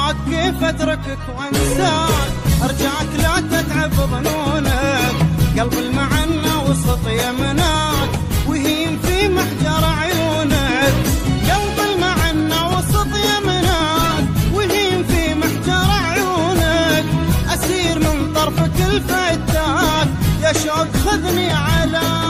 ابغاك كيف اتركك وانساك، ارجاك لا تتعب ظنونك، قلب المعنى وسط يمناك وهيم في محجر عيونك، قلب المعنى وسط يمناك وهيم في محجر عيونك، اسير من طرفك الفتاك يا شوق خذني على